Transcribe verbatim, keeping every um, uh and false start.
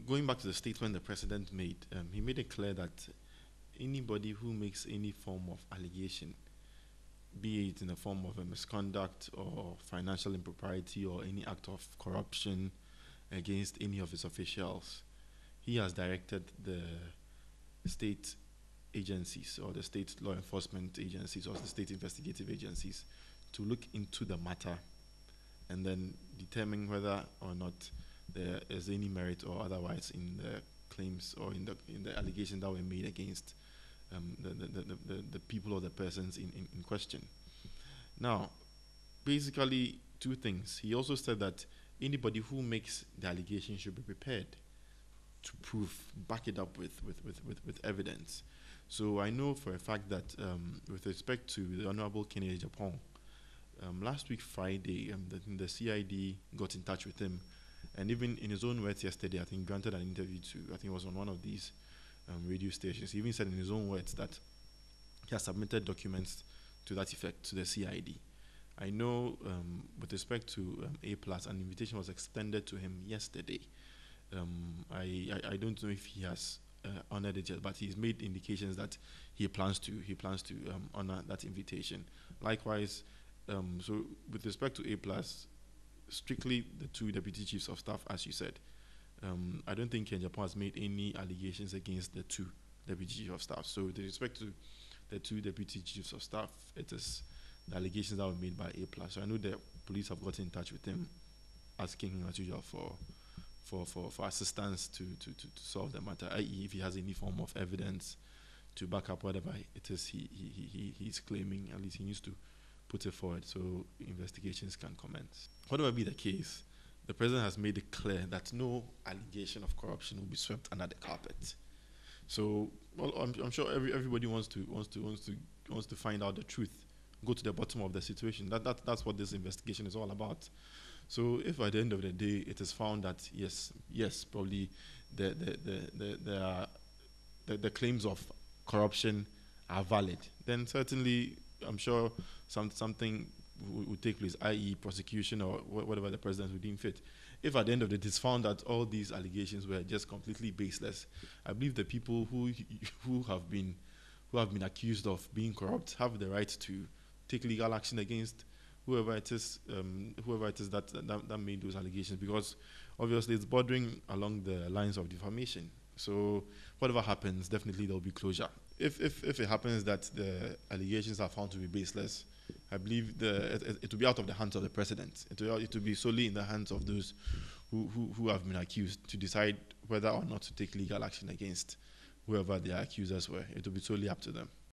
going back to the statement the president made, um, he made it clear that anybody who makes any form of allegation, be it in the form of a misconduct or financial impropriety or any act of corruption against any of his officials, he has directed the state agencies or the state law enforcement agencies or the state investigative agencies to look into the matter and then determine whether or not there is any merit or otherwise in the claims or in the in the allegations that were made against um, the, the, the, the, the people or the persons in, in, in question. Now, basically two things. He also said that anybody who makes the allegation should be prepared to prove, back it up with, with, with, with, with evidence. So I know for a fact that um, with respect to the Honorable Kennedy Agyapong, um, last week Friday, um, the, the C I D got in touch with him, and even in his own words yesterday, I think granted an interview to, I think it was on one of these um, radio stations, he even said in his own words that he has submitted documents to that effect to the C I D. I know um, with respect to um, A plus, an invitation was extended to him yesterday. Um, I, I, I don't know if he has uh, honored it yet, but he's made indications that he plans to he plans to um, honor that invitation. Likewise, um, so with respect to A plus, strictly the two deputy chiefs of staff, as you said, um, I don't think Kennedy Agyapong has made any allegations against the two deputy chiefs of staff. So with respect to the two deputy chiefs of staff, it is the allegations that were made by A plus. So I know the police have gotten in touch with him, asking him as usual for for, for, for assistance to, to, to, to solve the matter, that is if he has any form of evidence to back up whatever it is he, he, he, he's claiming, at least he needs to put it forward so investigations can commence. Whatever be the case, the president has made it clear that no allegation of corruption will be swept under the carpet. So, well, I'm, I'm sure every, everybody wants to wants to wants to wants to find out the truth, go to the bottom of the situation. That that that's what this investigation is all about. So, if at the end of the day it is found that yes, yes, probably the the the the, the, uh, the, the claims of corruption are valid, then certainly I'm sure some something would, would take place, that is, prosecution or wh whatever the president would deem fit. If at the end of it it's found that all these allegations were just completely baseless, I believe the people who who have been who have been accused of being corrupt have the right to take legal action against whoever it is, um, whoever it is that, that that made those allegations, because obviously it's bordering along the lines of defamation. So whatever happens, definitely there will be closure. If if if it happens that the allegations are found to be baseless, I believe the it, it will be out of the hands of the president. It will it will be solely in the hands of those who, who who have been accused to decide whether or not to take legal action against whoever their accusers were. It will be solely up to them.